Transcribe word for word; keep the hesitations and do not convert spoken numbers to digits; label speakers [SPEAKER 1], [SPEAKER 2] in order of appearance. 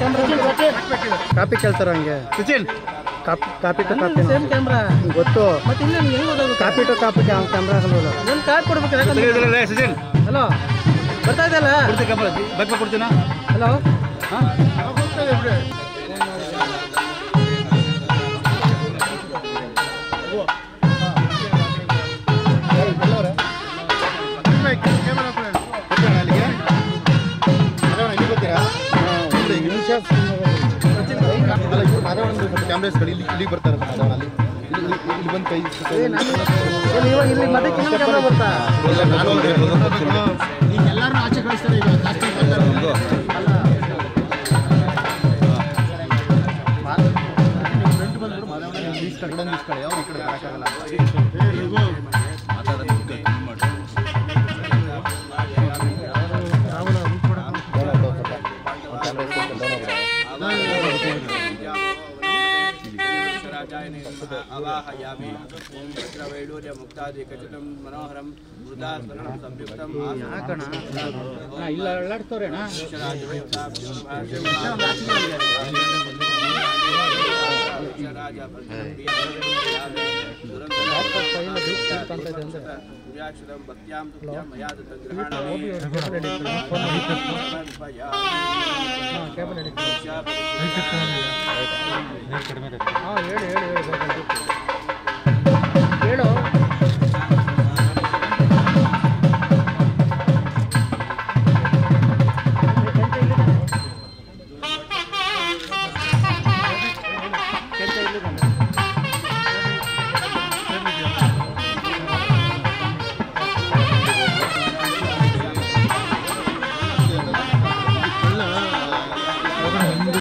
[SPEAKER 1] copy ಕೇಳ್ತಾರ ಹಂಗೆ
[SPEAKER 2] Sachin
[SPEAKER 1] copy copy to copy
[SPEAKER 3] same camera
[SPEAKER 1] ಗೊತ್ತು
[SPEAKER 3] ಮತ್ತೆ ಇನ್ನೇನು ಹೆಂಗೆ ಓದೋದು
[SPEAKER 1] ಕಾಪಿ ಟು ಕಾಪಿ ಕ್ಯಾಮ್ರಾ ಆಗಲ್ಲ
[SPEAKER 3] ಒಂದು ಕಾರ್ಡ್ ಕೊಡ್ಬೇಕು
[SPEAKER 2] ಸಚಿನ್
[SPEAKER 3] ಹಲೋ ಬರ್ತಾ ಇದೆಯಲ್ಲ
[SPEAKER 2] ಬಗ್ಗೆ ಕೊಡ್ತೀನಾ
[SPEAKER 3] ಹಲೋ
[SPEAKER 2] ಹಾಂ ಕ್ಯಾಮ್ರಾಸ್ ಇಲ್ಲಿ ಇಲ್ಲಿ ಬರ್ತಾರೆ ಅಲ್ಲಿ ಇಲ್ಲಿ ಬಂದು ಕೈ
[SPEAKER 3] ಇಲ್ಲಿ ಮತ್ತೆ ಕ್ಯಾಮ್ರಾ ಬರ್ತಾ
[SPEAKER 2] ಈಗ ಎಲ್ಲರೂ ಆಚೆ ಕಳಿಸ್ತಾರೆ ಈಗ ಫ್ರೆಂಡ್ ಬಂದ್ರು ಮಾತಾಡೋಣ ಈ ಕಡೆ ಈ ಕಡೆ ಯಾವ ಈ ಕಡೆ ಬರೋಕ್ಕಾಗಲ್ಲ अवाहयामि ओम चक्रवैडूर्य मुक्तादिकचितं मनोहरं वृदास्मरणं संयुक्तं आकण ಇಲ್ಲ ಅಳ್ಳಾಡ್ತೋರೇಣ ರಾಜ पुर्याक्षरं भक्त्यां तुभ्यां मया दत्तं ग्रहणामि